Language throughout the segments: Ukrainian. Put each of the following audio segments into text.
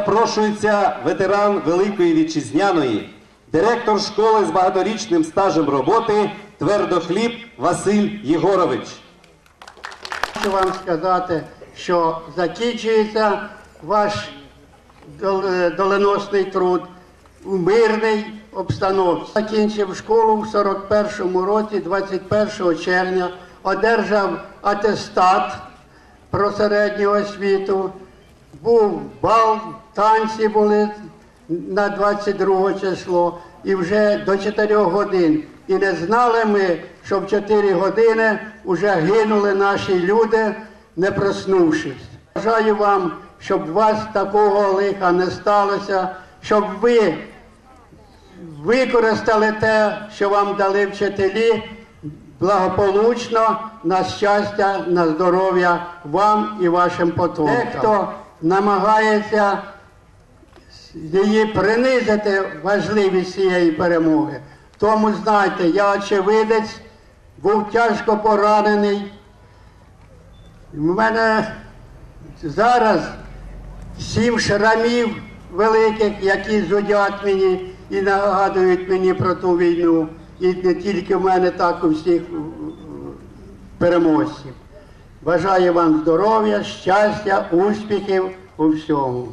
запрошується ветеран Великої Вітчизняної, директор школи з багаторічним стажем роботи Твердохліб Василь Єгорович. Хочу вам сказати, що закінчується ваш доленосний труд у мирній обстановці. Закінчив школу в 41-му році, 21 червня, одержав атестат про середню освіту, був бал, танці були на 22 число і вже до 4 годин. І не знали ми, що в 4 години вже гинули наші люди, не проснувшись. Бажаю вам, щоб у вас такого лиха не сталося, щоб ви використали те, що вам дали вчителі, благополучно, на щастя, на здоров'я вам і вашим потомкам. Дехто намагається її принизити, важливість цієї перемоги. Тому, знаєте, я очевидець, був тяжко поранений. У мене зараз 7 шрамів великих, які зудять мені і нагадують мені про ту війну. І не тільки в мене, так у всіх переможців. Бажаю вам здоров'я, щастя, успіхів у всьому.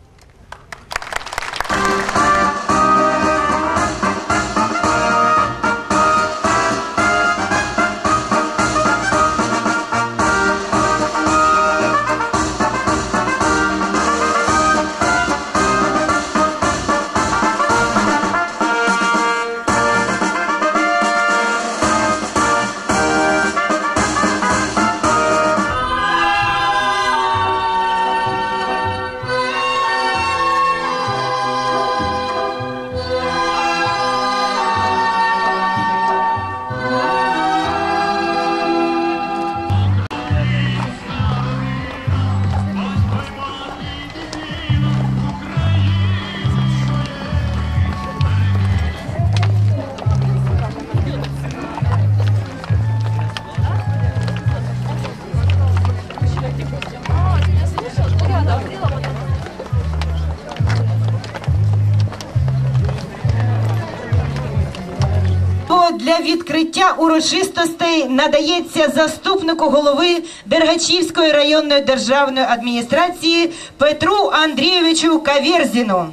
Для відкриття урочистостей надається заступнику голови Дергачівської районної державної адміністрації Петру Андрійовичу Каверзину.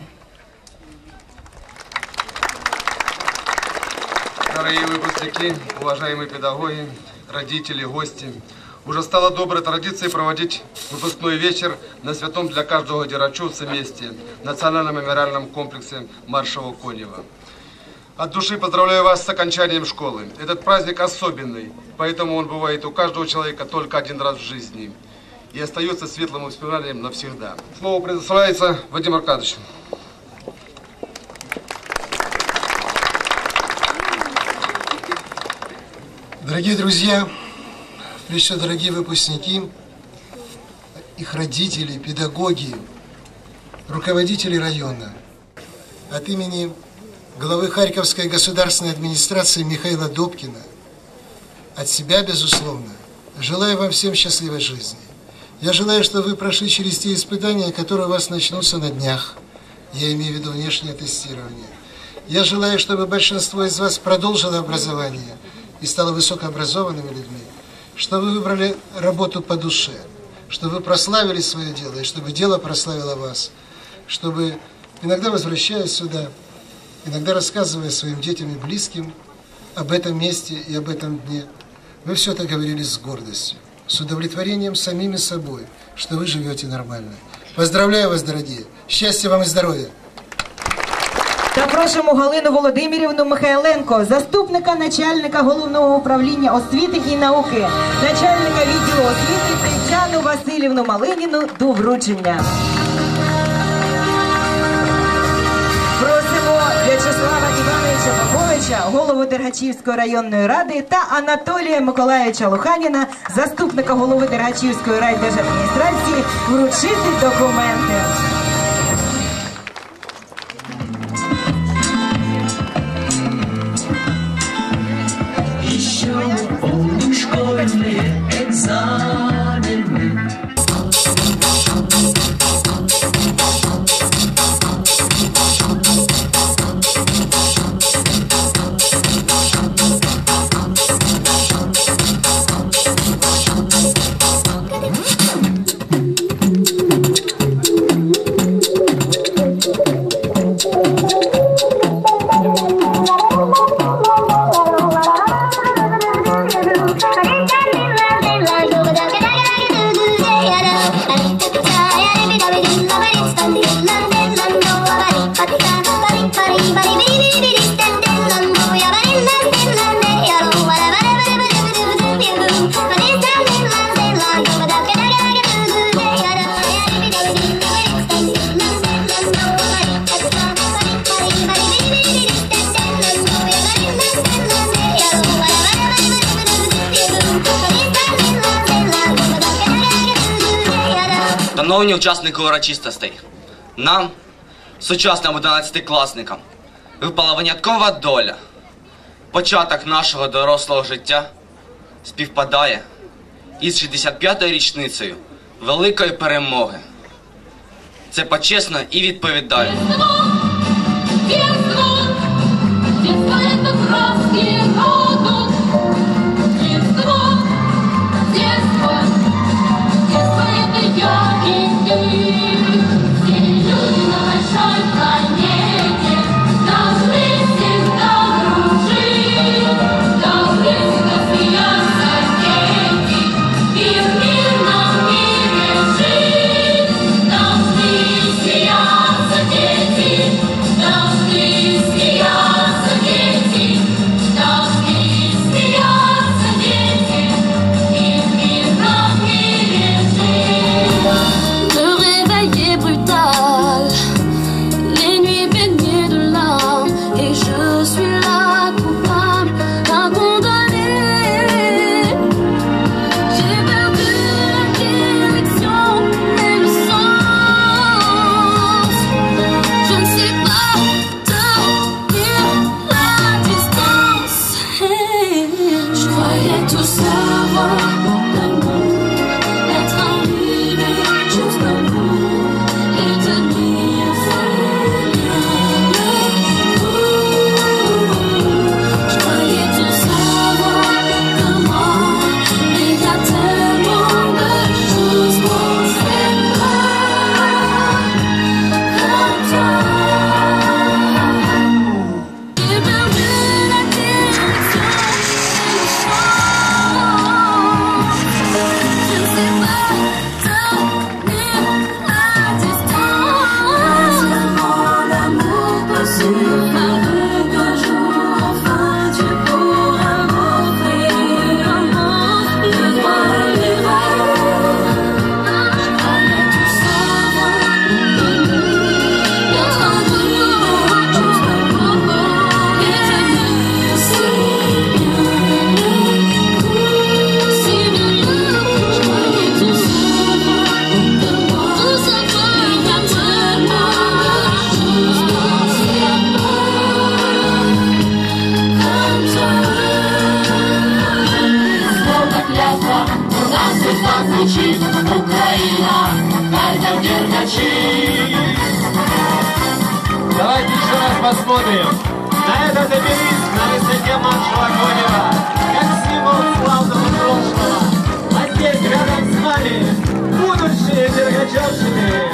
Дорогие выпускники, уважаемые педагоги, родители, гости, уже стало доброй традицией проводить выпускной вечер на святом для каждого дергачевца месте, национальном мемориальном комплексе Маршова-Конева. От души поздравляю вас с окончанием школы. Этот праздник особенный, поэтому он бывает у каждого человека только один раз в жизни и остается светлым воспоминанием навсегда. Слово предоставляется Вадиму Аркадьевичу. Дорогие друзья, прежде всего, дорогие выпускники, их родители, педагоги, руководители района, от имени главы Харьковской государственной администрации Михаила Добкина, от себя, безусловно, желаю вам всем счастливой жизни. Я желаю, чтобы вы прошли через те испытания, которые у вас начнутся на днях. Я имею в виду внешнее тестирование. Я желаю, чтобы большинство из вас продолжило образование и стало высокообразованными людьми, чтобы вы выбрали работу по душе, чтобы вы прославили свое дело, и чтобы дело прославило вас, чтобы, иногда возвращаясь сюда, иногда рассказывая своим детям и близким об этом месте и об этом дне, вы все это говорили с гордостью, с удовлетворением самими собой, что вы живете нормально. Поздравляю вас, дорогие! Счастья вам и здоровья! Запрошуємо Галину Володимирівну Михайленко, заступника начальника Головного управління освіти і науки, начальника відділу освіти Тетяну Василівну Малиніну до вручення. Просимо В'ячеслава Івановича Поповича, голову Дергачівської районної ради, та Анатолія Миколаївича Луханіна, заступника голови Дергачівської райдержадміністрації, вручити документи. Школьные экзамены. Шановні учасники урочистостей, нам, сучасним 11-класникам, випала виняткова доля. Початок нашого дорослого життя співпадає із 65-ю річницею великої перемоги. Це почесно і відповідально. Давайте еще раз посмотрим на этот обелиск на высоте маршала Конева, как символ славного прошлого. А здесь рядом с нами будущие Дергачевщины.